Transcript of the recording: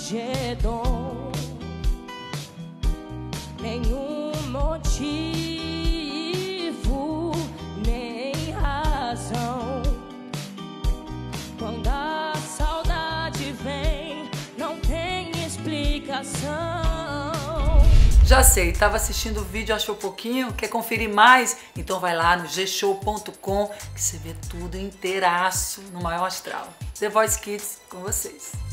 edredom, nenhum motivo, nem razão. Quando a saudade vem, não tem explicação. Já sei, estava assistindo o vídeo, achou pouquinho, quer conferir mais? Então vai lá no gshow.com que você vê tudo inteiraço no maior astral. The Voice Kids com vocês.